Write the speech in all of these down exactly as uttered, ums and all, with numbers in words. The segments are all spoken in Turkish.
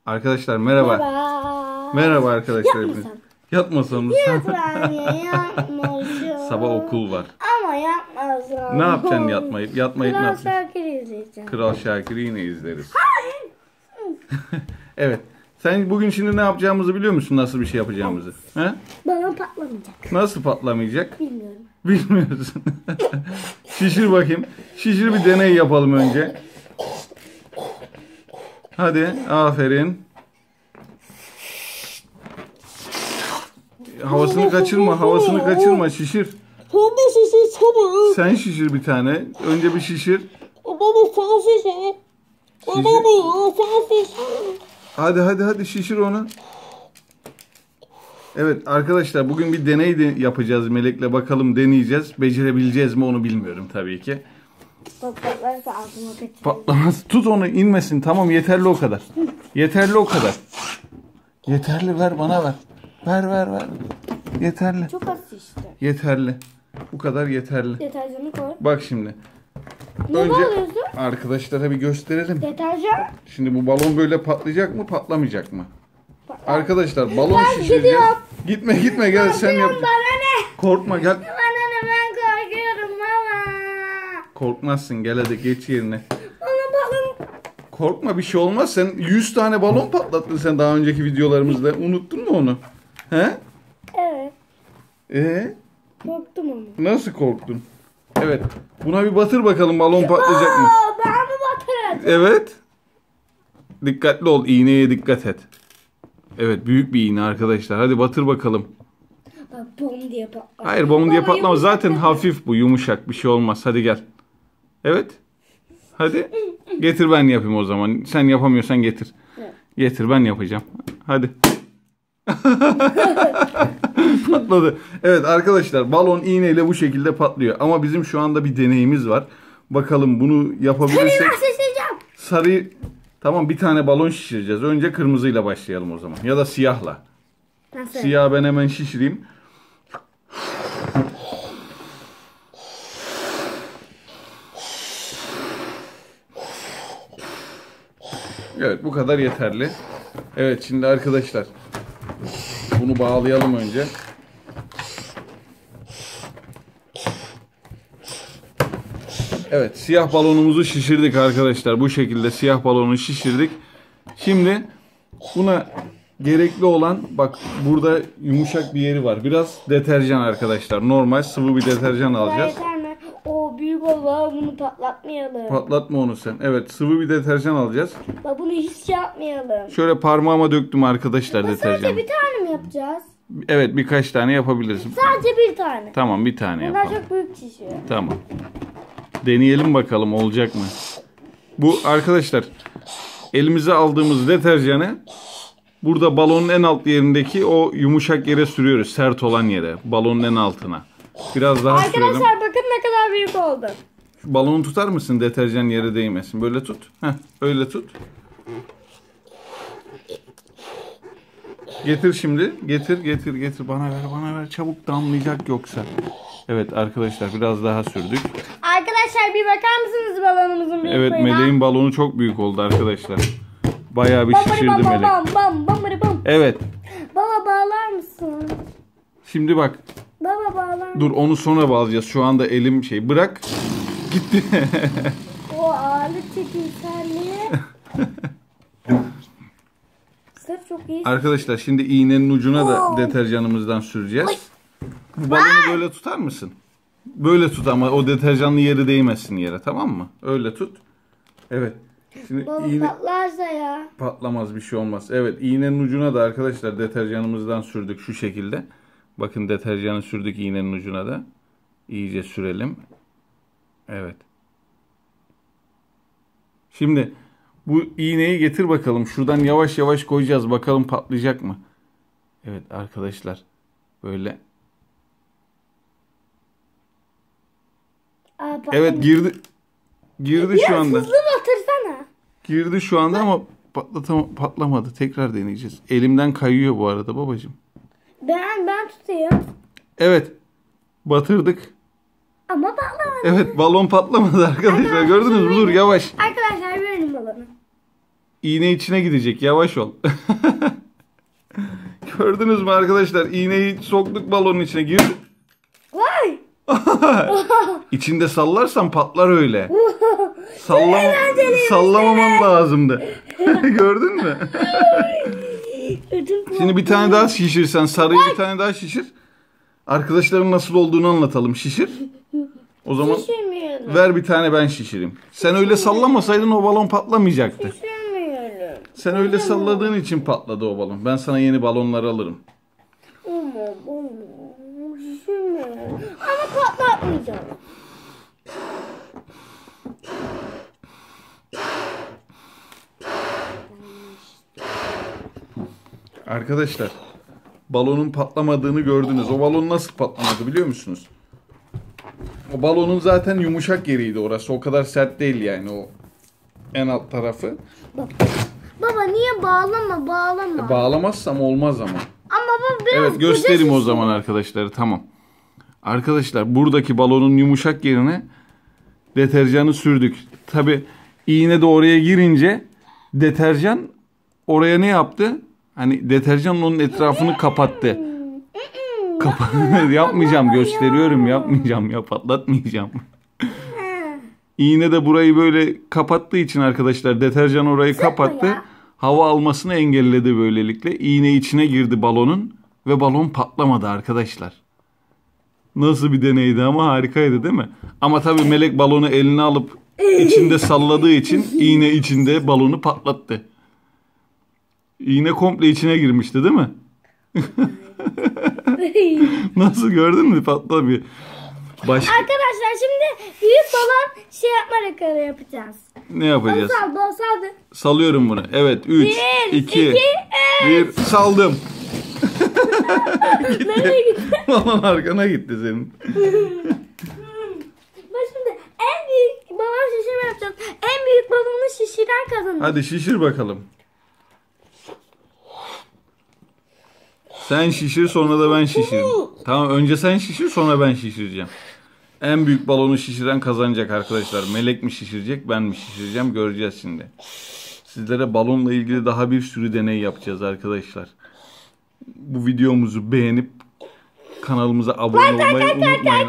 Arkadaşlar merhaba. Merhaba. Merhaba arkadaşlar. Yapmasam. Yatmasam mı? Lütfen ya, yapmasam. Sabah okul var. Ama yapmasam. Ne yapacaksın yatmayıp? Yatmayıp ne Kral yapacaksın? Şakir'i izleyeceğim. Kral Şakir'i yine izleriz. Evet. Sen bugün şimdi ne yapacağımızı biliyor musun? Nasıl bir şey yapacağımızı? He? Balon patlamayacak. Nasıl patlamayacak? Bilmiyorum. Bilmiyorsun. Şişir bakayım. Şişir, bir deney yapalım önce. Hadi, aferin. Havasını kaçırma, havasını kaçırma. Şişir. Hadi şişirsene. Sen şişir bir tane. Önce bir şişir. Baba sen şişir. Şişir. Baba ya sen şişir. Hadi hadi hadi şişir onu. Evet arkadaşlar, bugün bir deney de yapacağız Melek'le. Bakalım, deneyeceğiz. Becerebileceğiz mi onu bilmiyorum tabii ki. Patlarsa ağzıma kaçırır. Patlamaz. Tut onu, inmesin. Tamam, yeterli o kadar. Yeterli o kadar. Yeterli, ver bana ver. Ver ver ver. Yeterli. Çok az şişti. Yeterli. Bu kadar yeterli. Deterjanı koy. Bak şimdi. Ne Önce bağlıyorsun? arkadaşlara bir gösterelim. Deterjan. Şimdi bu balon böyle patlayacak mı, patlamayacak mı? Arkadaşlar balon Ben şişireceğiz. gidiyorum. Gitme gitme, gel sen yap. Bana ne? Korkma, gel. Bana ne, ben korkuyorum baba. Korkmazsın, gel hadi geç yerine. Bana balon. Korkma, bir şey olmaz. Sen yüz tane balon patlattın sen daha önceki videolarımızda. Unuttun mu onu? He? Evet. Ee? Korktum onu. Nasıl korktun? Evet. Buna bir batır bakalım, balon patlayacak mı? Aa, ben mi batıracağım? Evet. Dikkatli ol, iğneye dikkat et. Evet, büyük bir iğne arkadaşlar. Hadi batır bakalım. Bak bom diye patlar. Hayır, bom diye Baba, patlamaz. yumuşak Zaten dedi. hafif bu, yumuşak, bir şey olmaz. Hadi gel. Evet. Hadi. Getir, ben yapayım o zaman. Sen yapamıyorsan getir. Evet. Getir, ben yapacağım. Hadi. Patladı. Evet arkadaşlar, balon iğneyle bu şekilde patlıyor. Ama bizim şu anda bir deneyimiz var. Bakalım bunu yapabilirsek. Seni nasıl şişireceğim? Sarı, tamam, bir tane balon şişireceğiz. Önce kırmızıyla başlayalım o zaman. Ya da siyahla. Nasıl? Siyah ben hemen şişireyim. Evet, bu kadar yeterli. Evet, şimdi arkadaşlar bunu bağlayalım önce. Evet, siyah balonumuzu şişirdik arkadaşlar. Bu şekilde siyah balonu şişirdik. Şimdi buna gerekli olan, bak burada yumuşak bir yeri var. Biraz deterjan arkadaşlar. Normal sıvı bir deterjan alacağız. Yeter mi? O büyük baba, bunu patlatmayalım. Patlatma onu sen. Evet, sıvı bir deterjan alacağız. Bak bunu hiç şey yapmayalım. Şöyle parmağıma döktüm arkadaşlar deterjanı. Sadece bir tane mi yapacağız? Evet, birkaç tane yapabiliriz. Sadece bir tane. Tamam, bir tane Bunlar yapalım. çok büyük şişiyor. Tamam. Deneyelim bakalım olacak mı? Bu arkadaşlar, elimize aldığımız deterjanı burada balonun en alt yerindeki o yumuşak yere sürüyoruz. Sert olan yere. Balonun en altına. Biraz daha sürelim. Arkadaşlar bakın ne kadar büyük oldu. Şu balonu tutar mısın? Deterjan yere değmesin. Böyle tut. Heh, öyle tut. Getir şimdi. Getir, getir, getir. Bana ver, bana ver. Çabuk, damlayacak yoksa. Evet arkadaşlar, biraz daha sürdük. Arkadaşlar bir bakar mısınız balonumuzun büyüklüğüne? Evet, Meleğin balonu çok büyük oldu arkadaşlar. Bayağı bir Bam bam şişirdi bam Melek. bam bam bam bam. Evet. Baba bağlar mısın? Şimdi bak. Baba bağlar mısın? Dur, onu sonra bağlayacağız. Şu anda elim şey. Bırak. Gitti. O ağırlık çekimserliği. Sırf çok iyi. Arkadaşlar şimdi iğnenin ucuna da Oo. deterjanımızdan süreceğiz. Bu balonu böyle tutar mısın? Böyle tut ama o deterjanlı yeri değmesin yere, tamam mı? Öyle tut. Evet. Şimdi Baba iğne patlarsa ya. patlamaz, bir şey olmaz. Evet, iğnenin ucuna da arkadaşlar deterjanımızdan sürdük şu şekilde. Bakın, deterjanı sürdük iğnenin ucuna da. İyice sürelim. Evet. Şimdi bu iğneyi getir bakalım. Şuradan yavaş yavaş koyacağız. Bakalım patlayacak mı? Evet arkadaşlar. Böyle. Aa, Evet, girdi. Girdi Biraz şu anda. hızlı batırsana. Girdi şu anda ama patlatama, patlamadı. Tekrar deneyeceğiz. Elimden kayıyor bu arada babacığım. Ben ben tutayım. Evet. Batırdık. Ama patlamadı. Evet, balon patlamadı arkadaşlar. Gördünüz mü? Dur, yavaş. Arkadaşlar verin balonu. İğne içine gidecek. Yavaş ol. Gördünüz mü arkadaşlar? İğneyi soktuk balonun içine. Girdi. Vay. İçinde sallarsan patlar öyle. Sallam sallamaman lazımdı. Gördün mü? Şimdi bir tane daha şişirsen, sarıyı bir tane daha şişir. Arkadaşların nasıl olduğunu anlatalım. Şişir. O zaman Şişirmiyorum. ver bir tane ben şişireyim. Sen öyle sallamasaydın o balon patlamayacaktı. Şişirmiyorum. Sen öyle salladığın için patladı o balon. Ben sana yeni balonlar alırım. Ama ama şişirmiyorum. Ama patlatmayacağım. Arkadaşlar, balonun patlamadığını gördünüz. O balon nasıl patlamadı biliyor musunuz? O balonun zaten yumuşak yeriydi orası. O kadar sert değil yani o en alt tarafı. Baba, baba niye bağlama bağlama. Bağlamazsam olmaz ama. Ama baba biraz Evet göstereyim koca o zaman arkadaşlar. Tamam. Arkadaşlar buradaki balonun yumuşak yerine deterjanı sürdük. Tabi iğne de oraya girince deterjan oraya ne yaptı? Hani deterjan onun etrafını kapattı. Kapa yapmayacağım gösteriyorum yapmayacağım ya patlatmayacağım. İğne de burayı böyle kapattığı için arkadaşlar deterjan orayı kapattı. ya. Hava almasını engelledi böylelikle. İğne içine girdi balonun ve balon patlamadı arkadaşlar. Nasıl bir deneydi ama harikaydı değil mi? Ama tabii Melek balonu eline alıp içinde salladığı için iğne içinde balonu patlattı. İğne komple içine girmişti değil mi? Nasıl gördün mü? Patladı bir. Başka Arkadaşlar şimdi büyük balon şey yapma rekoru yapacağız. ne yapacağız? Bal saldı, bal saldı. Salıyorum bunu. Evet. üç, Bir, iki, iki, bir. Saldım. Nereye gitti? Balon arkana gitti senin. Bak şimdi en büyük balon şişirme yapacağız. En büyük balonu şişiren kazanır. Hadi şişir bakalım. Sen şişir sonra da ben şişireyim. Tamam önce sen şişir sonra ben şişireceğim. En büyük balonu şişiren kazanacak arkadaşlar. Melek mi şişirecek ben mi şişireceğim göreceğiz şimdi. Sizlere balonla ilgili daha bir sürü deney yapacağız arkadaşlar. Bu videomuzu beğenip kanalımıza abone olmayı unutmayın.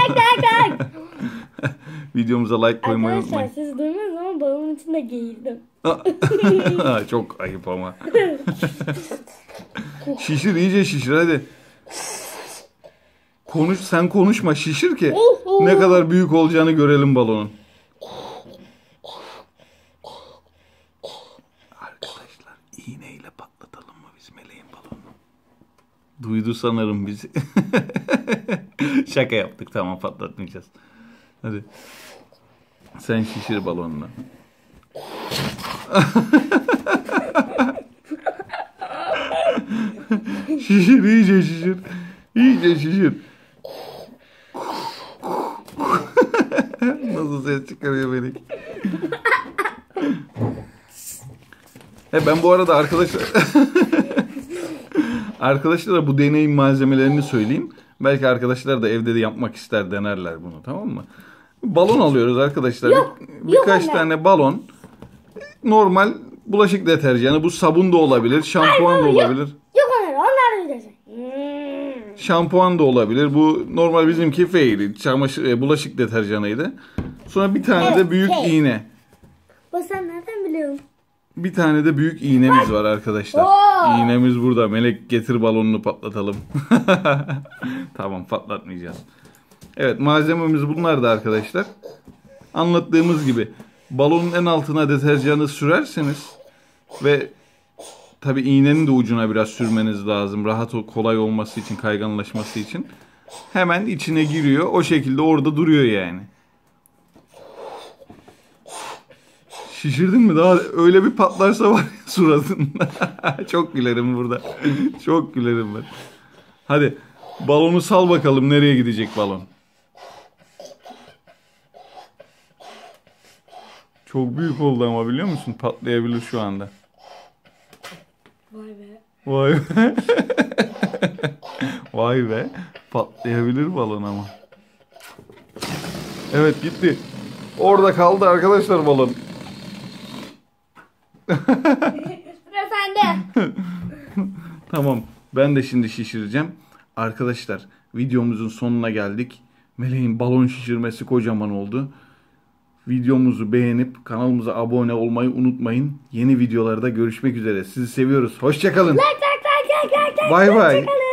Videomuza like koymayı Arkadaşlar unutmayın. siz duymadınız ama balonun içinde geğirdim. Çok ayıp ama. Şişir iyice şişir hadi. Konuş sen konuşma şişir ki ne kadar büyük olacağını görelim balonun. Arkadaşlar iğneyle patlatalım mı biz Meleğin balonunu? Duydu sanırım bizi. Şaka yaptık tamam patlatmayacağız. Hadi. Sen şişir balonunu. Şişir iyice şişir. İyice şişir. Nasıl ses çıkarıyor Melek? He ben bu arada arkadaşlar arkadaşlara bu deneyin malzemelerini söyleyeyim. Belki arkadaşlar da evde de yapmak ister denerler bunu tamam mı? Balon alıyoruz arkadaşlar. Yok, Bir, birkaç yok tane balon. Normal bulaşık deterjanı. Bu sabun da olabilir. Şampuan da olabilir. Yok onlar, onlar da gidecek. Hmm. Şampuan da olabilir. Bu normal bizimki Fairy. Çamaşır, e, bulaşık deterjanıydı. Sonra bir tane Evet, de büyük Fairy. iğne. Bak sen nereden biliyorsun? Bir tane de büyük iğnemiz var arkadaşlar. Oo. İğnemiz burada. Melek getir balonunu patlatalım. Tamam patlatmayacağız. Evet malzememiz bunlar da arkadaşlar. Anlattığımız gibi balonun en altına deterjanı sürerseniz ve tabi iğnenin de ucuna biraz sürmeniz lazım. Rahat kolay olması için, kayganlaşması için. Hemen içine giriyor. O şekilde orada duruyor yani. Şişirdin mi? Daha öyle bir patlarsa var ya suratında. Çok gülerim burada. Çok gülerim ben. Hadi balonu sal bakalım nereye gidecek balon. Çok büyük oldu ama biliyor musun? Patlayabilir şu anda. Vay be. Vay be. Vay be. Patlayabilir balon ama. Evet gitti. Orada kaldı arkadaşlar balon. Sıra sende. Tamam. Ben de şimdi şişireceğim. Arkadaşlar videomuzun sonuna geldik. Meleğin balon şişirmesi kocaman oldu. Videomuzu beğenip kanalımıza abone olmayı unutmayın. Yeni videolarda görüşmek üzere. Sizi seviyoruz. Hoşça kalın. Like like like like like like. Bay bay. Hoşçakalın.